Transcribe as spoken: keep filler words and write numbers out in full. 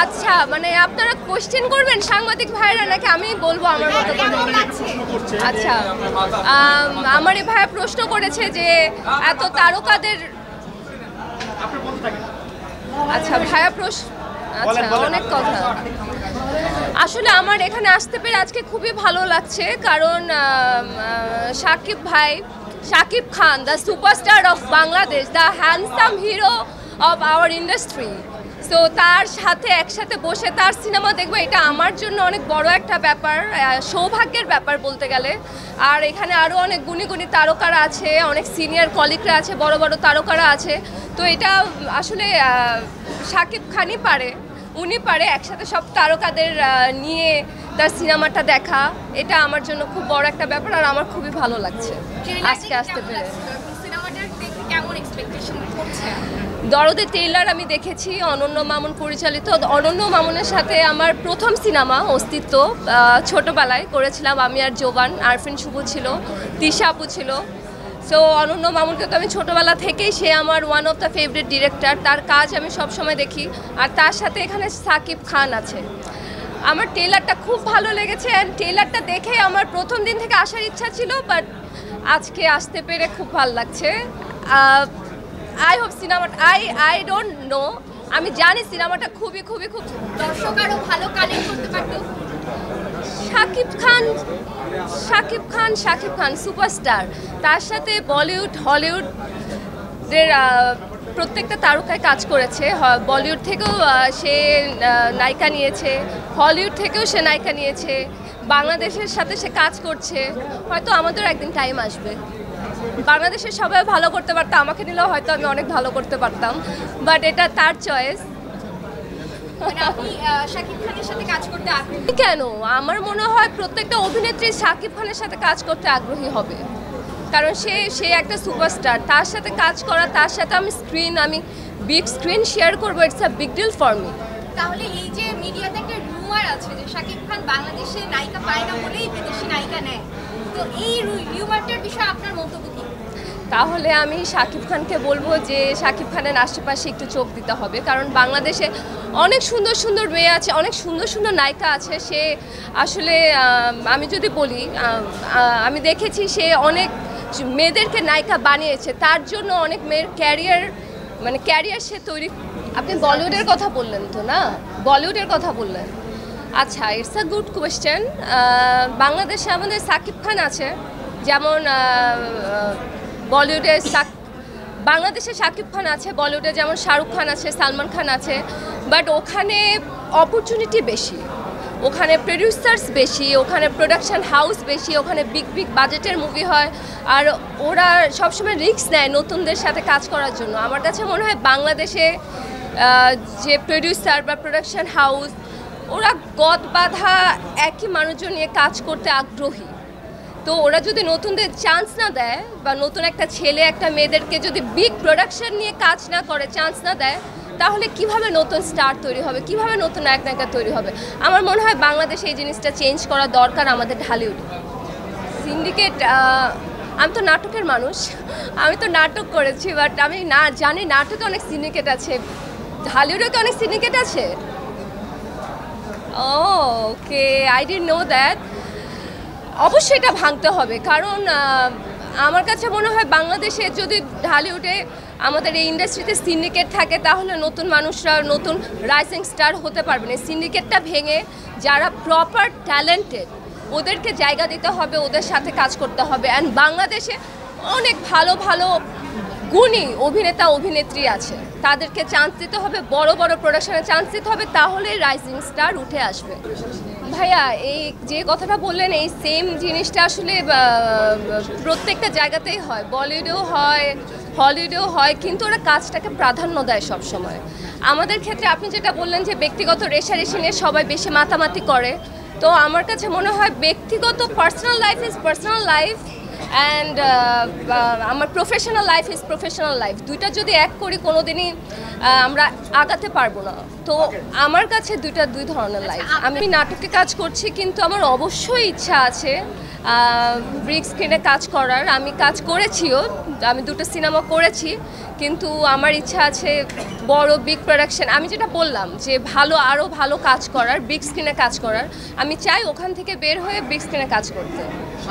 আচ্ছা, মানে আপনারা কোশ্চেন করবেন সাংবাদিক ভাইরা নাকি আমি বলবো আমার মতো করে? আচ্ছা, আমার এই ভাইয়া প্রশ্ন করেছে যে এত তারকাদের, আচ্ছা ভাইয়া প্রশ্ন, আচ্ছা অনেক কথা। আসলে আমার এখানে আসতে পেরে আজকে খুবই ভালো লাগছে, কারণ শাকিব ভাই, Shakib Khan, the superstar of Bangladesh, the handsome hero of our industry, so তার সাথে একসাথে বসে তার সিনেমা দেখবো, এটা আমার জন্য অনেক বড় একটা ব্যাপার, সৌভাগ্যের ব্যাপার বলতে গেলে। আর এখানে আরও অনেক গুণী গুণী তারকারা আছে, অনেক সিনিয়র কলিগরা আছে, বড় বড় তারকারা আছে। তো এটা আসলে শাকিব খানই পারে, উনি পারে একসাথে সব তারকাদের নিয়ে তার সিনেমাটা দেখা, এটা আমার জন্য খুব বড় একটা ব্যাপার। আর আমার খুবই ভালো লাগছে আজকে আসতে পেরে। দরদে টেইলার আমি দেখেছি, অনন্য মামুন পরিচালিত। অনন্য মামুনের সাথে আমার প্রথম সিনেমা অস্তিত্ব, ছোটবেলায় করেছিলাম আমি আর জোবান, আরফিন শুভ ছিল, তিশা আপু ছিল। সো অনন্য মামুনকে তো আমি ছোটোবেলা থেকেই, সে আমার one of the favourite director, তার কাজ আমি সবসময় দেখি। আর তার সাথে এখানে শাকিব খান আছে। আমার ট্রেলারটা খুব ভালো লেগেছে, অ্যান্ড ট্রেলারটা দেখে আমার প্রথম দিন থেকে আসার ইচ্ছা ছিল, বাট আজকে আসতে পেরে খুব ভালো লাগছে। আই হোপ সিনেমাটা, আই আই ডোন্ট নো, আমি জানি সিনেমাটা খুবই খুবই খুব দর্শক আরও ভালো কানেক্ট করতে পারতো। শাকিব খান, শাকিব খান শাকিব খান সুপারস্টার, তার সাথে বলিউড হলিউডের প্রত্যেকটা তারকায় কাজ করেছে। বলিউড থেকেও সে নায়িকা নিয়েছে, হলিউড থেকেও সে নায়িকা নিয়েছে, বাংলাদেশের সাথে সে কাজ করছে। হয়তো আমাদের একদিন টাইম আসবে, বাংলাদেশের সবাই ভালো করতে পারতো, আমাকে নিলেও হয়তো আমি অনেক ভালো করতে পারতাম, বাট এটা তার চয়েস। কেন, আমার মনে হয় প্রত্যেকটা অভিনেত্রী শাকিব খানের সাথে কাজ করতে আগ্রহী হবে, কারণ সে সে একটা সুপারস্টার, তার সাথে কাজ করা, তার সাথে আমি স্ক্রিন, আমি বিগ স্ক্রিন শেয়ার করবো, it's a big deal for me. তাহলে এই যে মিডিয়াতে একটা রুমার আছে যে শাকিব খান বাংলাদেশে নায়িকা পায় না বলেই বিদেশি নায়িকা নেয়, তো এই রুমারটার বিষয়ে আপনার মন্তব্য কি? তাহলে আমি শাকিব খানকে বলবো যে শাকিব খানের আশেপাশে একটু চোখ দিতে হবে, কারণ বাংলাদেশে অনেক সুন্দর সুন্দর মেয়ে আছে, অনেক সুন্দর সুন্দর নায়িকা আছে। সে আসলে আমি যদি বলি, আমি দেখেছি সে অনেক মেয়েদেরকে নায়িকা বানিয়েছে, তার জন্য অনেক মেয়ের ক্যারিয়ার, মানে ক্যারিয়ার সে তৈরি। আপনি বলিউডের কথা বললেন তো না, বলিউডের কথা বললেন, আচ্ছা ইটস আ গুড কোয়েশ্চেন। বাংলাদেশে আমাদের শাকিব খান আছে, যেমন বলিউডে বাংলাদেশে শাকিব খান আছে, বলিউডে যেমন শাহরুখ খান আছে, সালমান খান আছে, বাট ওখানে অপরচুনিটি বেশি, ওখানে প্রডিউসার্স বেশি, ওখানে প্রোডাকশন হাউস বেশি, ওখানে বিগ বিগ বাজেটের মুভি হয়, আর ওরা সবসময় রিস্ক নেয় নতুনদের সাথে কাজ করার জন্য। আমার কাছে মনে হয় বাংলাদেশে যে প্রডিউসার বা প্রোডাকশন হাউস, ওরা গদ বাঁধা একই মানুষজন নিয়ে কাজ করতে আগ্রহী। তো ওরা যদি নতুনদের চান্স না দেয়, বা নতুন একটা ছেলে একটা মেয়েদেরকে যদি বিগ প্রোডাকশন নিয়ে কাজ না করে, চান্স না দেয়, তাহলে কিভাবে নতুন স্টার তৈরি হবে, কিভাবে নতুন নায়ক নায়িকা তৈরি হবে? আমার মনে হয় বাংলাদেশে এই জিনিসটা চেঞ্জ করা দরকার আমাদের ঢালিউডে। সিন্ডিকেট, আমি তো নাটকের মানুষ, আমি তো নাটক করেছি, বাট আমি না জানি নাটকে অনেক সিন্ডিকেট আছে, ঢালিউডে কি অনেক সিন্ডিকেট আছে? Oh okay, I didn't know that. অবশ্যই এটা ভাঙতে হবে, কারণ আমার কাছে মনে হয় বাংলাদেশে যদি ঢালিউডে আমাদের এই ইন্ডাস্ট্রিতে সিন্ডিকেট থাকে, তাহলে নতুন মানুষরা নতুন রাইজিং স্টার হতে পারবে না। সিন্ডিকেটটা ভেঙে যারা প্রপার ট্যালেন্টেড, ওদেরকে জায়গা দিতে হবে, ওদের সাথে কাজ করতে হবে। অ্যান্ড বাংলাদেশে অনেক ভালো ভালো গুণী অভিনেতা অভিনেত্রী আছে, তাদেরকে চান্স দিতে হবে, বড় বড় প্রোডাকশনে চান্স দিতে হবে, তাহলে রাইজিং স্টার উঠে আসবে। ভাইয়া এই যে কথাটা বললেন, এই সেম জিনিসটা আসলে প্রত্যেকটা জায়গাতেই হয়, বলিউডেও হয়, হলিউডেও হয়, কিন্তু ওরা কাজটাকে প্রাধান্য দেয় সব সময়। আমাদের ক্ষেত্রে আপনি যেটা বললেন যে ব্যক্তিগত রেষারেষি নিয়ে সবাই বেশি মাতামাতি করে, তো আমার কাছে মনে হয় ব্যক্তিগত personal life is personal life, and আমার professional life is professional life. দুইটা যদি এক করি কোনোদিনই আমরা আগাতে পারবো না। তো আমার কাছে দুইটা দুই ধরনের লাইফ। আমি নাটকে কাজ করছি, কিন্তু আমার অবশ্যই ইচ্ছা আছে বিগ স্ক্রিনে কাজ করার। আমি কাজ করেছিও, আমি দুটো সিনেমা করেছি, কিন্তু আমার ইচ্ছা আছে বড় বিগ প্রোডাকশন। আমি যেটা বললাম যে ভালো, আরও ভালো কাজ করার, বিগ স্ক্রিনে কাজ করার। আমি চাই ওখান থেকে বের হয়ে বিগ স্ক্রিনে কাজ করতে।